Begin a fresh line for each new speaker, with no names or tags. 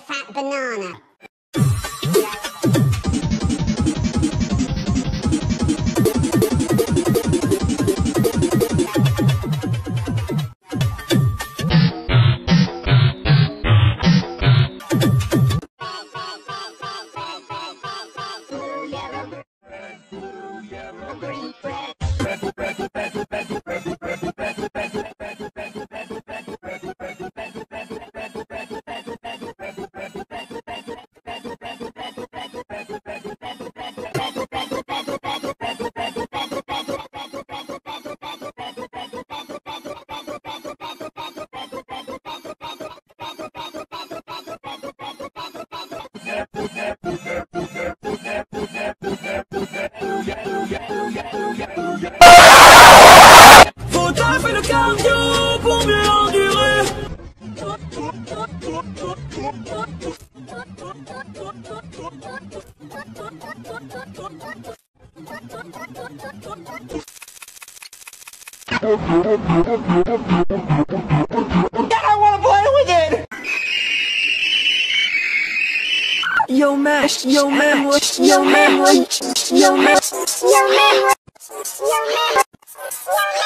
fat banana.
Faut taper le cardio pour mieux endurer. I wanna play with it. Yo man, yo man, yo man, yo man, yo man, yo man.